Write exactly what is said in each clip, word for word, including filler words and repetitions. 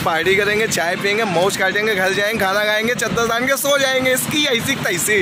Party करेंगे, चाय पियेंगे, मौज काटेंगे, घर जाएंगे, खाना खाएंगे, चद्दर तान के सो जाएंगे। इसकी ऐसी तैसी।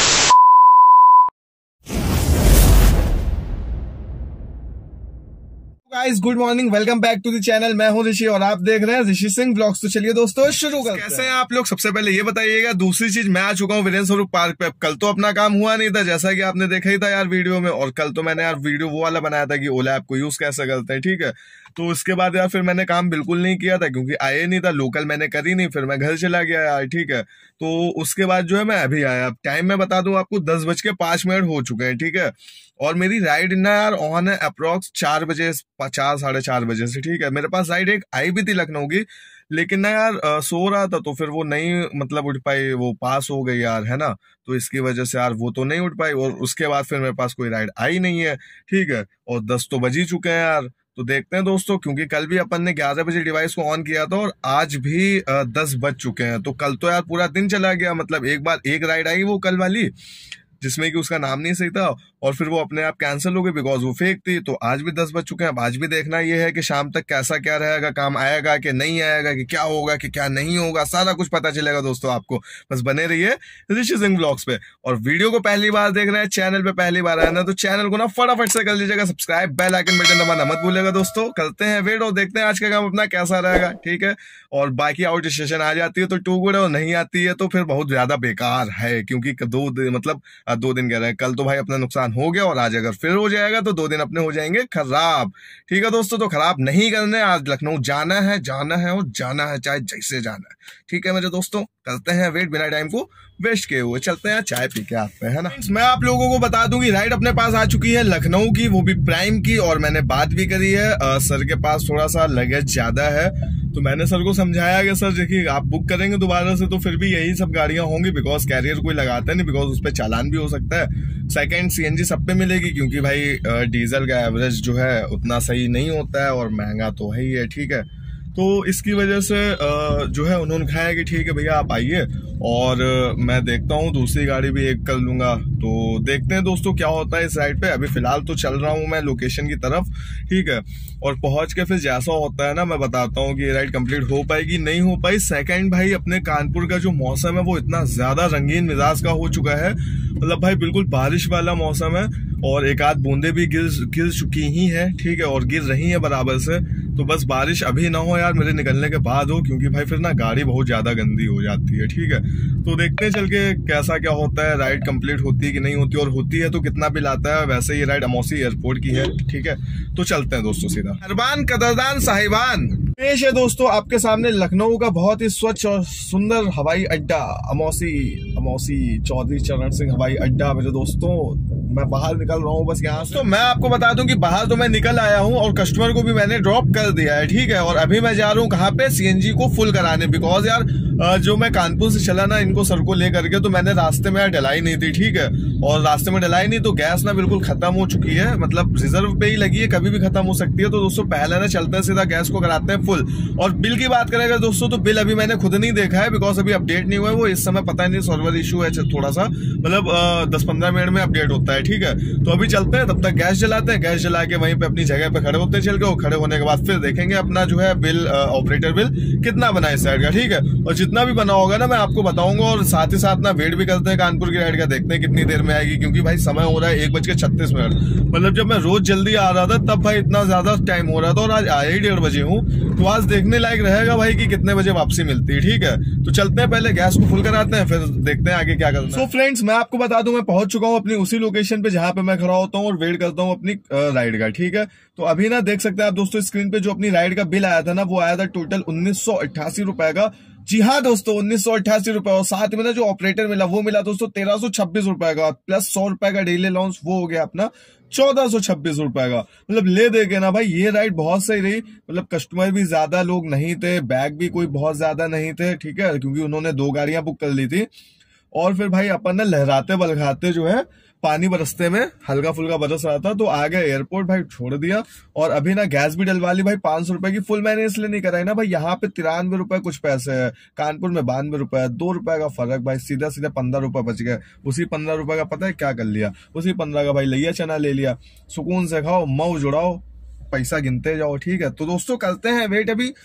Guys good morning, welcome back to the channel. मैं हूं ऋषि और आप देख रहे हैं ऋषि सिंह व्लॉग्स। तो चलिए दोस्तों शुरू करते हैं। कैसे हैं आप लोग? सबसे पहले ये बताइएगा। दूसरी चीज, मैं आ चुका हूं वीरेंद्र स्वरूप पार्क पे। कल तो अपना काम हुआ नहीं था, जैसा कि आपने देखा ही था यार वीडियो में। और कल तो मैंने यार वीडियो वो वाला बनाया था कि ओला ऐप को यूज कैसे करते हैं, ठीक है। तो उसके बाद यार फिर मैंने काम बिल्कुल नहीं किया था क्योंकि आए नहीं था, लोकल मैंने करी नहीं, फिर मैं घर चला गया यार, ठीक है। तो उसके बाद जो है मैं अभी आया। अब टाइम मैं बता दूं आपको, दस बज के पांच मिनट हो चुके हैं, ठीक है। और मेरी राइड ना यार ऑन है अप्रोक्स चार बजे, चार साढ़े चार बजे से, ठीक है। मेरे पास राइड एक आई भी थी लखनऊ की, लेकिन ना यार आ, सो रहा था तो फिर वो नहीं मतलब उठ पाई, वो पास हो गई यार, है ना। तो इसकी वजह से यार वो तो नहीं उठ पाई। और उसके बाद फिर मेरे पास कोई राइड आई नहीं है, ठीक है। और दस तो बज ही चुके हैं यार। तो देखते हैं दोस्तों, क्योंकि कल भी अपन ने ग्यारह बजे डिवाइस को ऑन किया था और आज भी आ, दस बज चुके हैं। तो कल तो यार पूरा दिन चला गया। मतलब एक बार एक राइड आई वो कल वाली, जिसमें कि उसका नाम नहीं सही था, और फिर वो अपने आप कैंसिल हो गई बिकॉज वो फेक थी। तो आज भी दस बज चुके हैं। अब आज भी देखना ये है कि शाम तक कैसा क्या रहेगा, काम आएगा कि नहीं आएगा, कि क्या होगा कि क्या नहीं होगा, सारा कुछ पता चलेगा दोस्तों आपको। बस बने रहिए ऋषि सिंह व्लॉग्स पे। और वीडियो को पहली बार देख रहे हैं, चैनल पे पहली बार आया ना, तो चैनल को ना फटाफट से कर लीजिएगा सब्सक्राइब, बेल आइकन बटन दबाना मत भूलिएगा दोस्तों। करते हैं वेट और देखते हैं आज का काम अपना कैसा रहेगा, ठीक है। और बाकी आउट स्टेशन आ जाती है तो टू गुड है, और नहीं आती है तो फिर बहुत ज्यादा बेकार है, क्योंकि दो दिन मतलब दो दिन कह रहे हैं, कल तो भाई अपना नुकसान हो गया और आज अगर फिर हो जाएगा तो दो दिन अपने हो जाएंगे खराब, ठीक है दोस्तों। तो खराब नहीं करने, आज लखनऊ जाना है, जाना है और जाना है, चाहे जैसे जाना है, ठीक है मेरे दोस्तों। करते हैं वेट, बिना टाइम को वेस्ट किए हुए चलते हैं, चाय पी के आते हैं, है ना। मैं आप लोगों को बता दूं कि राइड अपने पास आ चुकी है लखनऊ की, वो भी प्राइम की। और मैंने बात भी करी है, आ, सर के पास थोड़ा सा लगेज ज्यादा है, तो मैंने सर को समझाया कि सर देखिए आप बुक करेंगे दोबारा से तो फिर भी यही सब गाड़ियां होंगी, बिकॉज कैरियर कोई लगाता नहीं, बिकॉज उस पर चालान भी हो सकता है। सेकंड सीएनजी सब पे मिलेगी, क्योंकि भाई डीजल का एवरेज जो है उतना सही नहीं होता है और महंगा तो है ही है, ठीक है। तो इसकी वजह से जो है उन्होंने कहा है कि ठीक है भैया आप आइए, और मैं देखता हूँ दूसरी गाड़ी भी एक कर लूंगा। तो देखते हैं दोस्तों क्या होता है इस राइड पे। अभी फिलहाल तो चल रहा हूँ मैं लोकेशन की तरफ, ठीक है। और पहुंच के फिर जैसा होता है ना मैं बताता हूँ कि ये राइड कंप्लीट हो पाएगी नहीं हो पाई। सेकंड भाई, अपने कानपुर का जो मौसम है वो इतना ज्यादा रंगीन मिजाज का हो चुका है, मतलब भाई बिल्कुल बारिश वाला मौसम है, और एक आध बूंदे भी गिर गिर चुकी ही है, ठीक है, और गिर रही है बराबर से। तो बस बारिश अभी ना हो यार, मेरे निकलने के बाद हो, क्योंकि भाई फिर ना गाड़ी बहुत ज्यादा गंदी हो जाती है, ठीक है। तो देखते हैं चल के कैसा क्या होता है, राइड कंप्लीट होती है कि नहीं होती, और होती है तो कितना बिल आता है। वैसे ये राइड अमौसी एयरपोर्ट की है, ठीक है। तो चलते हैं दोस्तों सीधा। अरबान कदरदान साहिबान, पेश है दोस्तों आपके सामने लखनऊ का बहुत ही स्वच्छ और सुंदर हवाई अड्डा, अमौसी अमौसी चौधरी चरण सिंह हवाई अड्डा मेरे दोस्तों। मैं बाहर निकल रहा हूँ बस यहाँ से। तो मैं आपको बता दूं कि बाहर तो मैं निकल आया हूँ और कस्टमर को भी मैंने ड्रॉप कर दिया है, ठीक है। और अभी मैं जा रहा हूँ कहाँ पे, सीएनजी को फुल कराने, बिकॉज यार जो मैं कानपुर से चला ना इनको सर को लेकर के, तो मैंने रास्ते में यार डलाई नहीं थी, ठीक है। और रास्ते में डलाई नहीं तो गैस ना बिल्कुल खत्म हो चुकी है, मतलब रिजर्व पे ही लगी है, कभी भी खत्म हो सकती है। तो दोस्तों पहले ना चलते हैं सीधा गैस को कराते हैं फुल। और बिल की बात करेगा दोस्तों, तो बिल अभी मैंने खुद नहीं देखा है, बिकॉज अभी अपडेट नहीं हुआ है वो, इस समय पता नहीं सर्वर इशू है थोड़ा सा, मतलब दस पंद्रह मिनट में अपडेट होता है, ठीक है। तो अभी चलते हैं, तब तक गैस जलाते हैं, गैस जला के वहीं पे अपनी जगह पे खड़े होते हैं चल के, और खड़े होने के बाद फिर देखेंगे अपना जो है बिल, ऑपरेटर बिल कितना बना इस साइड का, ठीक है। और जितना भी बना होगा ना मैं आपको बताऊंगा, और साथ ही साथ ना वेट भी करते हैं कानपुर की राइड का, देखते हैं कितनी देर में आएगी, क्योंकि भाई समय हो रहा है एक बज के छत्तीस मिनट। मतलब जब मैं रोज जल्दी आ रहा था तब भाई इतना ज्यादा टाइम हो रहा था, और आज आए ही डेढ़ बजे हूँ, तो आज देखने लायक रहेगा भाई कि कितने बजे वापसी मिलती है, ठीक है। तो चलते हैं, पहले गैस को फुल कराते हैं, फिर देखते हैं आगे क्या करना है। सो फ्रेंड्स, मैं आपको बता दूं मैं पहुंच चुका हूं अपनी उसी लोकेशन पे जहां पे मैं खड़ा होता हूं और वेट करता हूं अपनी राइड का, ठीक है। तो अभी ना देख सकते हैं आप दोस्तों स्क्रीन पे जो अपनी राइड का बिल आया था ना, वो आया था टोटल उन्नीस सौ अट्ठासी रुपए का। जी हाँ दोस्तों, उन्नीस सौ अट्ठासी रुपए, और साथ में ना जो ऑपरेटर मिला वो मिला दोस्तों तेरह सौ छब्बीस रुपए का, प्लस सौ रुपए का डेली अलाउंस, वो हो गया अपना चौदह सौ छब्बीस रुपए का। मतलब ले दे के ना भाई ये राइड बहुत सही रही, मतलब कस्टमर भी ज्यादा लोग नहीं थे, बैग भी कोई बहुत ज्यादा नहीं थे, ठीक है, क्योंकि उन्होंने दो गाड़ियां बुक कर ली थी। और फिर भाई अपन ने लहराते बलखाते जो है पानी बरसते में हल्का फुल्का बरस रहा था, तो आ गए एयरपोर्ट भाई, छोड़ दिया। और अभी ना गैस भी डलवा ली भाई, पांच सौ रुपए की फुल मैंने इसलिए नहीं कराई ना भाई, यहाँ पे तिरानवे रुपए कुछ पैसे है, कानपुर में बानवे रुपए, दो रुपए का फर्क भाई, सीधा सीधा पंद्रह रुपए बच गए। उसी पंद्रह रुपए का पता है क्या कर लिया, उसी पंद्रह का भाई लिया चना ले लिया, सुकून से खाओ, मऊ जुड़ाओ, पैसा गिनते जाओ, ठीक है। तो दोस्तों करते हैं वेट, अभी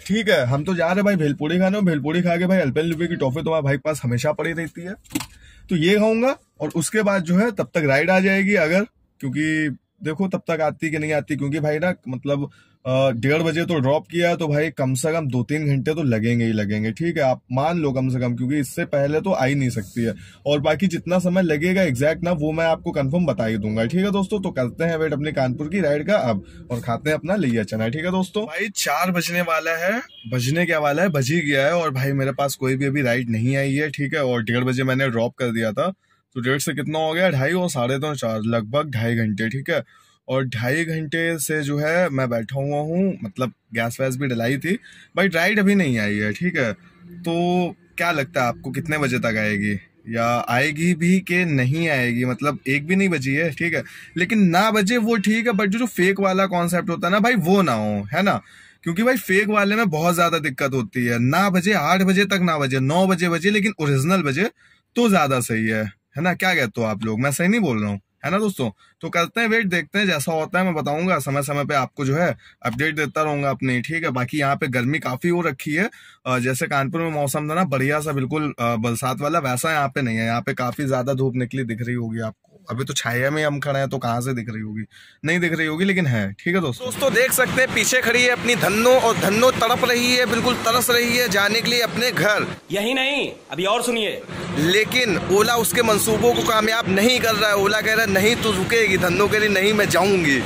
ठीक है, हम तो जा रहे भाई भेलपूरी खाने, भेलपूरी खा के भाई अल्पेनलिबे की टॉफी तुम्हारे भाई पास हमेशा पड़ी रहती है, तो ये खाऊंगा और उसके बाद जो है तब तक राइड आ जाएगी अगर, क्योंकि देखो तब तक आती कि नहीं आती, क्योंकि भाई ना मतलब डेढ़ बजे तो ड्रॉप किया है तो भाई कम से कम दो तीन घंटे तो लगेंगे ही लगेंगे। ठीक है, आप मान लो कम से कम, क्योंकि इससे पहले तो आ ही नहीं सकती है। और बाकी जितना समय लगेगा एग्जैक्ट ना वो मैं आपको कंफर्म बता ही दूंगा। ठीक है दोस्तों, तो करते हैं वेट अपनी कानपुर की राइड का अब और खाते हैं अपना लिया चना। ठीक है दोस्तों, भाई चार बजने वाला है, बजने क्या वाला है, बज ही गया है और भाई मेरे पास कोई भी अभी राइड नहीं आई है। ठीक है, और डेढ़ बजे मैंने ड्रॉप कर दिया था, तो डेढ़ से कितना हो गया, ढाई और साढ़े दो चार, लगभग ढाई घंटे। ठीक है, और ढाई घंटे से जो है मैं बैठा हुआ हूँ, मतलब गैस वैस भी डलाई थी, बट राइड अभी नहीं आई है। ठीक है, तो क्या लगता है आपको कितने बजे तक आएगी, या आएगी भी कि नहीं आएगी, मतलब एक भी नहीं बजी है। ठीक है, लेकिन ना बजे वो ठीक है, बट जो जो फेक वाला कॉन्सेप्ट होता है ना भाई, वो ना हो, है ना, क्योंकि भाई फेक वाले में बहुत ज्यादा दिक्कत होती है। ना बजे, आठ बजे तक ना बजे, नौ बजे बजे, लेकिन ओरिजिनल बजे तो ज्यादा सही है, है ना। क्या कहते हो आप लोग, मैं सही नहीं बोल रहा हूँ, है ना दोस्तों। तो करते हैं वेट, देखते हैं जैसा होता है मैं बताऊंगा, समय समय पे आपको जो है अपडेट देता रहूंगा अपने। ठीक है, बाकी यहाँ पे गर्मी काफी हो रखी है, जैसे कानपुर में मौसम था ना बढ़िया सा बिल्कुल बरसात वाला, वैसा यहाँ पे नहीं है। यहाँ पे काफी ज्यादा धूप निकली दिख रही होगी आपको, अभी तो छाया में हम खड़े हैं तो कहाँ से दिख रही होगी, नहीं दिख रही होगी, लेकिन है। ठीक है दोस्तों, दोस्तों देख सकते हैं पीछे खड़ी है अपनी धन्नो, और धन्नो तड़प रही है, बिल्कुल तरस रही है जाने के लिए अपने घर। यही नहीं, अभी और सुनिए। लेकिन ओला उसके मंसूबों को कामयाब नहीं कर रहा है। ओला कह रहा है नहीं तू रुकेगी, धन्नो कह रही नहीं मैं जाऊंगी।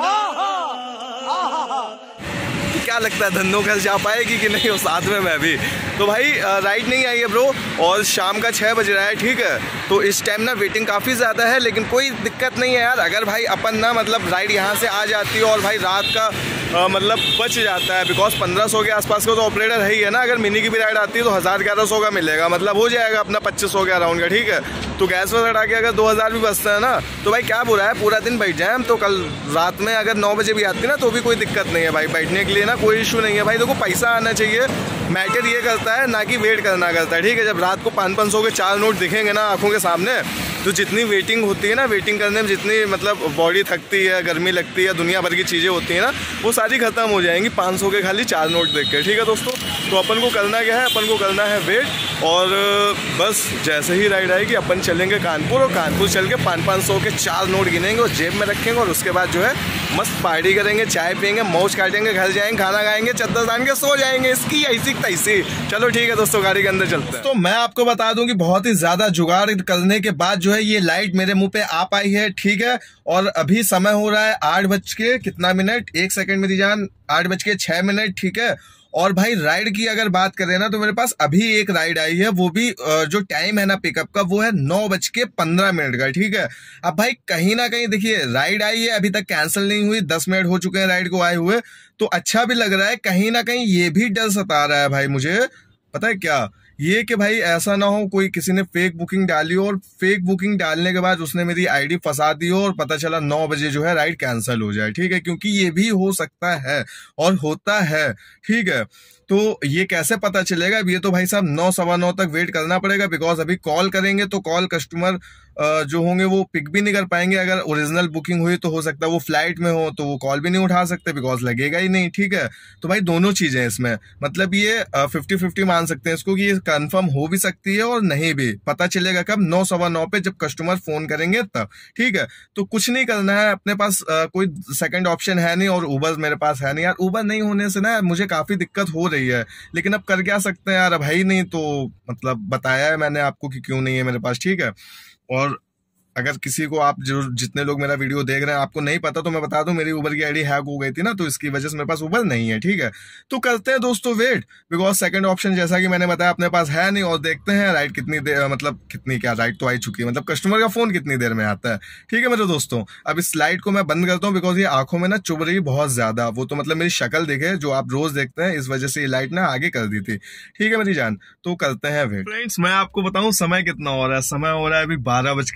क्या लगता है धन्नो घर जा पाएगी कि नहीं, और साथ में मैं भी। तो भाई राइड नहीं आई है ब्रो, और शाम का छः बज रहा है। ठीक है, तो इस टाइम ना वेटिंग काफ़ी ज़्यादा है, लेकिन कोई दिक्कत नहीं है यार। अगर भाई अपन ना मतलब राइड यहाँ से आ जाती है और भाई रात का आ, मतलब बच जाता है, बिकॉज पंद्रह सौ के आसपास का तो ऑपरेटर है ही है ना। अगर मिनी की भी राइड आती है तो हज़ार ग्यारह सौ का मिलेगा, मतलब हो जाएगा अपना पच्चीस सौ के अराउंड का। ठीक है, तो गैस वैस हटा के अगर दो हज़ार भी बचता है ना, तो भाई क्या बुरा है, पूरा दिन बैठ जाए हम। तो कल रात में अगर नौ बजे भी आती ना तो भी कोई दिक्कत नहीं है भाई, बैठने के लिए ना कोई इशू नहीं है भाई। देखो पैसा आना चाहिए, मैटर ये करता है ना कि वेट करना करता है। ठीक है, जब रात को पाँच पाँच सौ के चार नोट दिखेंगे ना आंखों के सामने, तो जितनी वेटिंग होती है ना, वेटिंग करने में जितनी मतलब बॉडी थकती है, गर्मी लगती है, दुनिया भर की चीज़ें होती हैं ना, वो सारी खत्म हो जाएंगी पाँच सौ के खाली चार नोट देख के। ठीक है दोस्तों, तो अपन को करना क्या है, अपन को करना है वेट, और बस जैसे ही राइड आएगी अपन चलेंगे कानपुर, और कानपुर चल के पाँच पाँच सौ के चार नोट गिनेंगे और जेब में रखेंगे, और उसके बाद जो है मस्त पार्टी करेंगे, चाय पियेंगे, मौज काटेंगे, घर जाएंगे, खाना खाएंगे, चद्दर तान के सो जाएंगे। इसकी ऐसी तैसी। चलो ठीक है दोस्तों, गाड़ी के अंदर चलते हैं। तो मैं आपको बता दूं कि बहुत ही ज्यादा जुगाड़ करने के बाद जो है ये लाइट मेरे मुंह पे आ पाई है। ठीक है, और अभी समय हो रहा है आठ बज के कितना मिनट, एक सेकंड मेरी जान, आठ बज के छह मिनट। ठीक है, और भाई राइड की अगर बात करें ना, तो मेरे पास अभी एक राइड आई है, वो भी जो टाइम है ना पिकअप का, वो है नौ बज के पंद्रह मिनट का। ठीक है, अब भाई कहीं ना कहीं देखिए राइड आई है, अभी तक कैंसिल नहीं हुई, दस मिनट हो चुके हैं राइड को आए हुए, तो अच्छा भी लग रहा है। कहीं ना कहीं ये भी डर सता रहा है भाई मुझे, पता है क्या, ये कि भाई ऐसा ना हो कोई किसी ने फेक बुकिंग डाली हो, और फेक बुकिंग डालने के बाद उसने मेरी आईडी फंसा दी हो, और पता चला नौ बजे जो है राइड कैंसिल हो जाए। ठीक है, क्योंकि ये भी हो सकता है और होता है। ठीक है, तो ये कैसे पता चलेगा, अब ये तो भाई साहब नौ सवा नौ तक वेट करना पड़ेगा, बिकॉज अभी कॉल करेंगे तो कॉल कस्टमर जो होंगे वो पिक भी नहीं कर पाएंगे। अगर ओरिजिनल बुकिंग हुई तो हो सकता है वो फ्लाइट में हो, तो वो कॉल भी नहीं उठा सकते, बिकॉज लगेगा ही नहीं। ठीक है, तो भाई दोनों चीजें इसमें, मतलब ये फिफ्टी फिफ्टी मान सकते हैं इसको कि ये कंफर्म हो भी सकती है और नहीं भी। पता चलेगा कब, नौ सवा नौ पे जब कस्टमर फोन करेंगे तब। ठीक है, तो कुछ नहीं करना है, अपने पास आ, कोई सेकंड ऑप्शन है नहीं, और उबर मेरे पास है नहीं यार। उबर नहीं होने से ना मुझे काफी दिक्कत हो रही है, लेकिन अब कर क्या सकते हैं यार, अब है ही नहीं, तो मतलब बताया है मैंने आपको कि क्यों नहीं है मेरे पास। ठीक है, और अगर किसी को, आप जो जितने लोग मेरा वीडियो देख रहे हैं आपको नहीं पता तो मैं बता दूं, मेरी उबर की आईडी हैक हो गई थी ना, तो इसकी वजह से मेरे पास उबर नहीं है। ठीक है, तो करते हैं दोस्तों वेट, बिकॉज सेकंड ऑप्शन जैसा कि मैंने बताया अपने पास है नहीं, और देखते हैं राइड कितनी देर, मतलब कितनी क्या राइड तो आई चुकी है, मतलब कस्टमर का फोन कितनी देर में आता है। ठीक है मेरे दोस्तों, अब इस लाइट को मैं बंद करता हूँ, बिकॉज ये आंखों में ना चुभ रही बहुत ज्यादा, वो तो मतलब मेरी शक्ल देखे जो आप रोज देखते हैं, इस वजह से ये लाइट ना आगे कर दी थी। ठीक है मेरी जान, तो करते हैं वेट। फ्रेंड्स मैं आपको बताऊं समय कितना हो रहा है, समय हो रहा है अभी बारह बज के सत्ताईस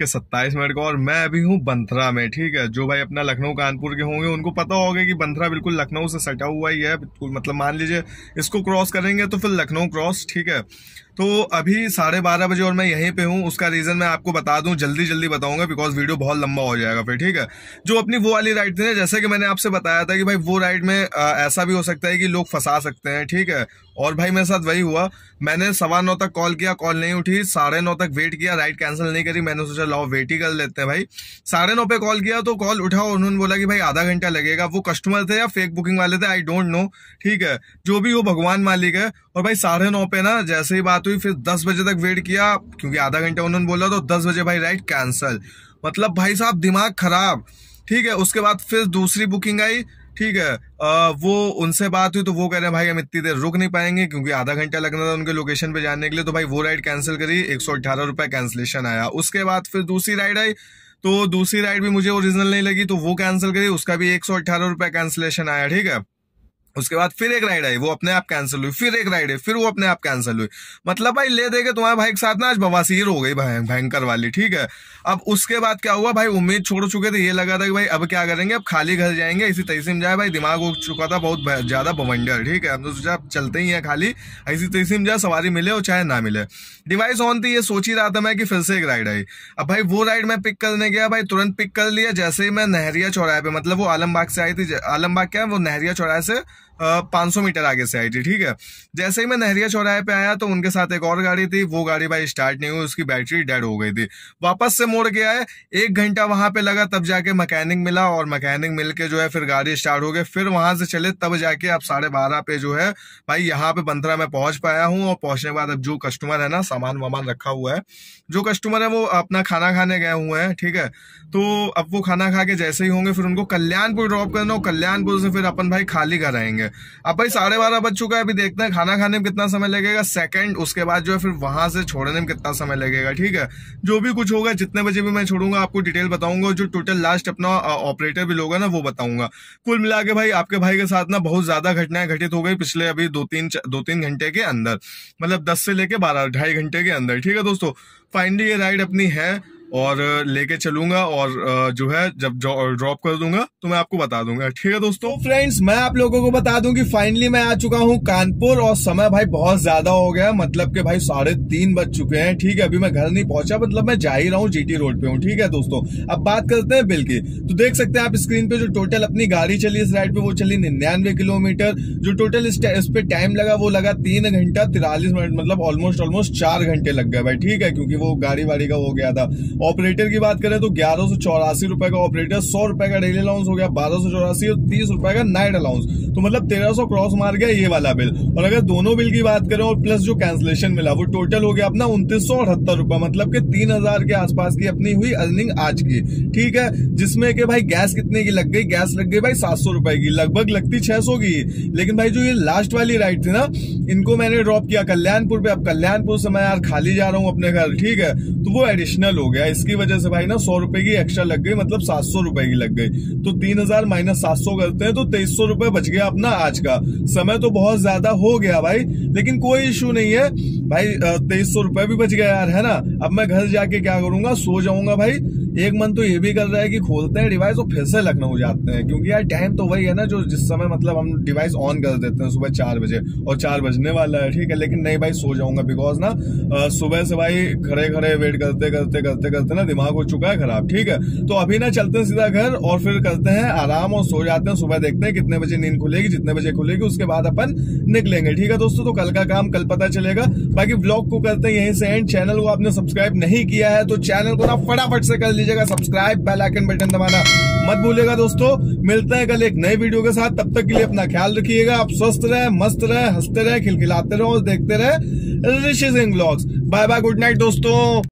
बाईस मिनट का, और मैं अभी हूँ बंथरा में। ठीक है, जो भाई अपना लखनऊ कानपुर के होंगे उनको पता होगा कि बंथरा बिल्कुल लखनऊ से सटा हुआ ही है बिल्कुल, मतलब मान लीजिए इसको क्रॉस करेंगे तो फिर लखनऊ क्रॉस। ठीक है, तो अभी साढ़े बारह बजे और मैं यहीं पे हूँ। उसका रीजन मैं आपको बता दूं, जल्दी जल्दी बताऊंगा बिकॉज वीडियो बहुत लंबा हो जाएगा फिर। ठीक है, जो अपनी वो वाली राइड थी ना, जैसे कि मैंने आपसे बताया था कि भाई वो राइड में आ, ऐसा भी हो सकता है कि लोग फंसा सकते हैं। ठीक है, और भाई मेरे साथ वही हुआ। मैंने सवा नौ तक कॉल किया, कॉल नहीं उठी, साढ़े नौ तक वेट किया, राइड कैंसिल नहीं करी। मैंने सोचा लाओ वेट ही कर लेते हैं भाई। साढ़े नौ पे कॉल किया तो कॉल उठा और उन्होंने बोला कि भाई आधा घंटा लगेगा। वो कस्टमर थे या फेक बुकिंग वाले थे, आई डोंट नो। ठीक है, जो भी वो भगवान मालिक है। और भाई साढ़े नौ पे ना जैसे ही बात हुई, फिर दस बजे तक वेट किया क्योंकि आधा घंटा उन्होंने बोला, तो दस बजे भाई राइड कैंसिल। मतलब भाई साहब दिमाग खराब। ठीक है, उसके बाद फिर दूसरी बुकिंग आई। ठीक है, आ, वो उनसे बात हुई तो वो कह रहे हैं भाई हम इतनी देर रुक नहीं पाएंगे क्योंकि आधा घंटा लगना था उनके लोकेशन पे जाने के लिए। तो भाई वो राइड कैंसिल करी, एक सौ अठारह रुपए कैंसिलेशन आया। उसके बाद फिर दूसरी राइड आई, तो दूसरी राइड भी मुझे ओरिजिनल नहीं लगी तो वो कैंसिल करी, उसका भी एक सौ अठारह रुपए कैंसिलेशन आया। ठीक है, उसके बाद फिर एक राइड आई, वो अपने आप कैंसिल हुई। फिर एक राइड है, फिर वो अपने आप कैंसिल हुई। मतलब भाई ले देके तुम्हारे भाई के साथ ना आज बवासीर हो गई भयंकर वाली। ठीक है, अब उसके बाद क्या हुआ भाई, उम्मीद छोड़ चुके थे, ये लगा था कि भाई अब क्या करेंगे, अब खाली घर जाएंगे, इसी तैसी में जाए। भाई दिमाग हो चुका था बहुत ज्यादा बवंडर। ठीक है, हम तो सोचा चलते ही है खाली, ऐसी तैसी में जाए, सवारी मिले और चाहे ना मिले। डिवाइस ऑन थी, ये सोच ही रहा था मैं कि फिर से एक राइड आई। अब भाई वो राइड मैं पिक करने गया, भाई तुरंत पिक कर लिया। जैसे ही मैं नहरिया चौराहे पे, मतलब वो आलमबाग से आई थी, आलमबाग क्या है वो नहरिया चौराहे से पाँच सौ मीटर आगे से आई थी। ठीक है, जैसे ही मैं नहरिया चौराहे पे आया तो उनके साथ एक और गाड़ी थी, वो गाड़ी भाई स्टार्ट नहीं हुई, उसकी बैटरी डेड हो गई थी। वापस से मोड़ के आए, एक घंटा वहां पे लगा, तब जाके मैकेनिक मिला, और मैकेनिक मिल के जो है फिर गाड़ी स्टार्ट हो गई। फिर वहां से चले, तब जाके अब साढ़े बारह पे जो है भाई यहाँ पे बंथरा में पहुंच पाया हूँ। और पहुंचने के बाद अब जो कस्टमर है ना, सामान वामान रखा हुआ है, जो कस्टमर है वो अपना खाना खाने गए हुए हैं। ठीक है, तो अब वो खाना खा के जैसे ही होंगे फिर उनको कल्याणपुर ड्रॉप करना, और कल्याणपुर से फिर अपन भाई खाली घर आएंगे। अब भाई साढ़े बारह बज चुका है, अभी देखते हैं खाना खाने में कितना समय लगेगा, सेकंड, उसके बाद जो है फिर वहां से छोड़ने में कितना समय लगेगा। ठीक है, जो भी कुछ होगा, जितने बजे भी मैं छोड़ूंगा आपको डिटेल बताऊंगा, जो टोटल लास्ट अपना ऑपरेटर भी होगा ना वो बताऊंगा। कुल मिला के भाई आपके भाई के साथ ना बहुत ज्यादा घटनाएं घटित हो गई पिछले अभी दो तीन दो तीन घंटे के अंदर, मतलब दस से लेके बारह ढाई घंटे के अंदर। ठीक है दोस्तों, फाइनली ये राइड अपनी है और लेके चलूंगा, और जो है जब ड्रॉप कर दूंगा तो मैं आपको बता दूंगा। ठीक है दोस्तों, फ्रेंड्स मैं आप लोगों को बता दूं कि फाइनली मैं आ चुका हूं कानपुर, और समय भाई बहुत ज्यादा हो गया, मतलब कि भाई साढ़े तीन बज चुके हैं। ठीक है, अभी मैं घर नहीं पहुंचा, मतलब मैं जा ही रहा हूं, जीटी रोड पे हूं। ठीक है दोस्तों, अब बात करते हैं बिल की। तो देख सकते हैं आप स्क्रीन पे जो टोटल अपनी गाड़ी चली इस राइड पे, वो चली निन्यानवे किलोमीटर। जो टोटल इस पे टाइम लगा वो लगा तीन घंटा तिरालीस मिनट, मतलब ऑलमोस्ट ऑलमोस्ट चार घंटे लग गए भाई। ठीक है, क्योंकि वो गाड़ी वाड़ी का हो गया था। ऑपरेटर की बात करें तो ग्यारह सौ चौरासी रुपए का ऑपरेटर, सौ रुपए का डेली अलाउंस हो गया, बारह सौ चौरासी और तीस रुपए का नाइट अलाउंस, तो मतलब तेरह सौ क्रॉस मार गया ये वाला बिल। और अगर दोनों बिल की बात करें और प्लस जो कैंसिलेशन मिला, वो टोटल हो गया अपना उनतीस सौ अठहत्तर रुपए, मतलब कि तीन हजार के आसपास की अपनी हुई अर्निंग आज की। ठीक है, जिसमें कि भाई गैस कितने की लग गई, गैस लग गई भाई सात सौ रुपए की, लगभग लगती छह सौ की। लेकिन भाई जो ये लास्ट वाली राइड थी ना, इनको मैंने ड्रॉप किया कल्याणपुर पे। अब कल्याणपुर से मैं यार खाली जा रहा हूँ अपने घर। ठीक है, तो वो एडिशनल हो गया, इसकी वजह से भाई ना सौ रुपए की एक्स्ट्रा लग गई, मतलब सात सौ रुपए की लग गई। तो तीन हजार माइनस सात सौ करते हैं तो तेईस सौ रुपए बच गया अपना आज का। समय तो बहुत ज्यादा हो गया भाई, लेकिन कोई इशू नहीं है भाई, तेईस सौ रुपए भी बच गया यार, है ना। अब मैं घर जाके क्या करूंगा, सो जाऊंगा भाई। एक मन तो ये भी कर रहा है कि खोलते हैं डिवाइस और फिर से लखनऊ जाते हैं, क्योंकि यार टाइम तो वही है ना जो जिस समय मतलब हम डिवाइस ऑन कर देते हैं, सुबह चार बजे, और चार बजने वाला है। ठीक है, लेकिन नहीं भाई सो जाऊंगा, बिकॉज ना सुबह से भाई खड़े खड़े वेट करते करते करते करते ना दिमाग हो चुका है खराब। ठीक है, तो अभी ना चलते हैं सीधा घर और फिर करते हैं आराम और सो जाते हैं। सुबह देखते हैं कितने बजे नींद खुलेगी, जितने बजे खुलेगी उसके बाद अपन निकलेंगे। ठीक है दोस्तों, तो कल का काम कल पता चलेगा। बाकी व्लॉग को करते हैं यहीं से एंड। चैनल को आपने सब्सक्राइब नहीं किया है तो चैनल को ना फटाफट से कर लीजिएगा सब्सक्राइब, बेल आइकन बटन दबाना मत भूलिएगा दोस्तों। मिलते हैं कल एक नए वीडियो के साथ, तब तक के लिए अपना ख्याल रखिएगा। आप स्वस्थ रहे, मस्त रहे, हंसते रहे, खिलखिलाते रहो और देखते रहे Rishi Singh vlogs. Bye bye, good night दोस्तों।